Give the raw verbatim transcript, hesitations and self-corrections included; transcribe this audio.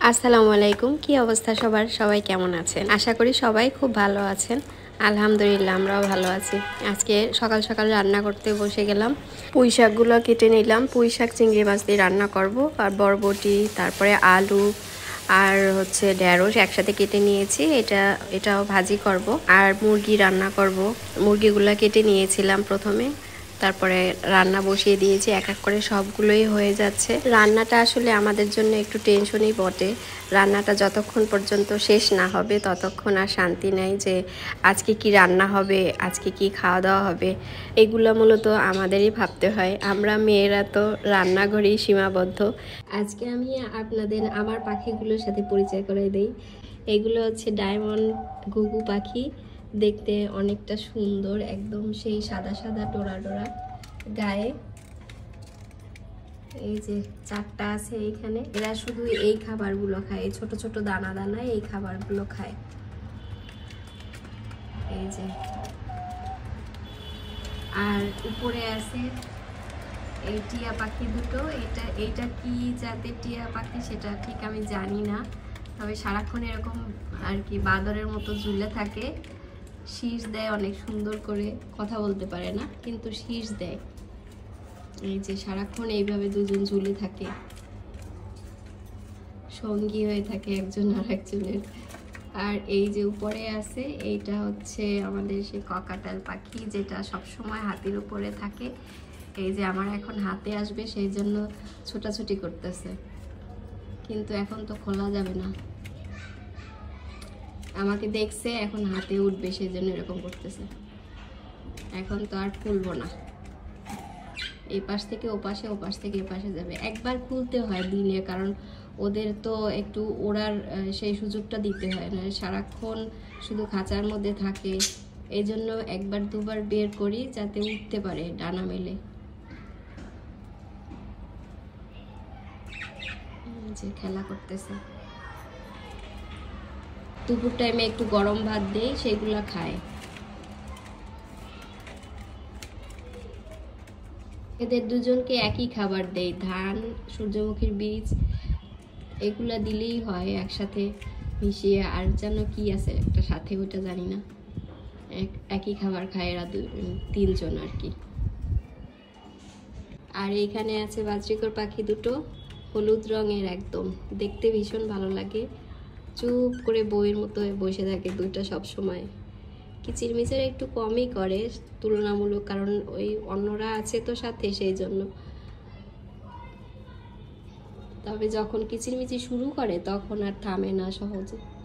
আসসালামু আলাইকুম। কি অবস্থা সবার? সবাই কেমন আছেন? আশা করি সবাই খুব ভালো আছেন। আলহামদুলিল্লাহ আমরাও ভালো আছি। আজকে সকাল সকাল রান্না করতে বসে গেলাম। পুঁই শাকগুলো কেটে নিলাম। পুঁই শাক চিংড়ি মাছ দিয়ে রান্না করব। আর বরবটি, তারপরে আলু আর হচ্ছে ঢেঁড়স একসাথে কেটে নিয়েছি। এটা এটাও ভাজি করব। আর মুরগি রান্না করব। মুরগিগুলো কেটে নিয়েছিলাম প্রথমে, তারপরে রান্না বসিয়ে দিয়েছি। এক এক করে সবগুলোই হয়ে যাচ্ছে। রান্নাটা আসলে আমাদের জন্য একটু টেনশনই বটে। রান্নাটা যতক্ষণ পর্যন্ত শেষ না হবে ততক্ষণ আর শান্তি নেই যে আজকে কি রান্না হবে, আজকে কি খাওয়া দাওয়া হবে। এগুলো মূলত আমাদেরই ভাবতে হয়। আমরা মেয়েরা তো রান্নাঘরেই সীমাবদ্ধ। আজকে আমি আপনাদের আমার পাখিগুলোর সাথে পরিচয় করাই দেই। এগুলো হচ্ছে ডায়মন্ড ঘুঘু পাখি। দেখতে অনেকটা সুন্দর, একদম সেই সাদা সাদা টোরা টোরা গায়ে। এই যে চারটা আছে এইখানে। এরা শুধু এই খাবারগুলো খায়, এই ছোট ছোট দানা দানা এই খাবারগুলো খায়। এই যে আর উপরে আছে এই টিয়া পাখি দুটো। এটা এইটা কি জাতের টিয়া পাখি সেটা ঠিক আমি জানি না, তবে সারাক্ষণ এরকম আর কি বাদরের মতো ঝুলে থাকে। শীষ দেয় অনেক সুন্দর করে, কথা বলতে পারে না কিন্তু শীষ দেয়। এই যে সারাক্ষণ এইভাবে দুজন ঝুলে থাকে, সঙ্গী হয়ে থাকে একজন আর একজনের। আর এই যে উপরে আছে এইটা হচ্ছে আমাদের সেই ককাটাল পাখি, যেটা সব সময় হাতির উপরে থাকে। এই যে আমার এখন হাতে আসবে সেই জন্য ছোটাছুটি করতেছে, কিন্তু এখন তো খোলা যাবে না। আমাকে দেখছে এখন হাতে উঠবে সেই জন্য এরকম করতেছে। এখন তো আর খুলবো না, এই পাশ থেকে ও পাশে, ও পাশ থেকে এ পাশে যাবে। একবার খুলতে হয় দিনে, কারণ ওদের তো একটু ওড়ার সেই সুযোগটা দিতে হয় না, সারাক্ষণ শুধু খাঁচার মধ্যে থাকে। এই জন্য একবার দুবার বের করি যাতে উঠতে পারে ডানা মেলে। যে খেলা করতেছে। দুপুর টাইমে একটু গরম ভাত দেই, সেইগুলা খায়। এদের দুজনকে একই খাবার দেই, ধান, সূর্যমুখীর বীজ, এগুলা দিলেই হয় একসাথে মিশিয়ে। আর যেন কি আছে একটা সাথে, ওইটা জানি না। একই খাবার খায় এরা তিনজন আর কি। আর এইখানে আছে বাজরিকর পাখি দুটো, হলুদ রঙের, একদম দেখতে ভীষণ ভালো লাগে। চুপ করে বইয়ের মতো বসে থাকে দুইটা সব সময়। কিচিরমিচির একটু কমই করে তুলনামূলক, কারণ ওই অন্যরা আছে তো সাথে, সেই জন্য। তবে যখন কিচিরমিচির শুরু করে তখন আর থামে না সহজে।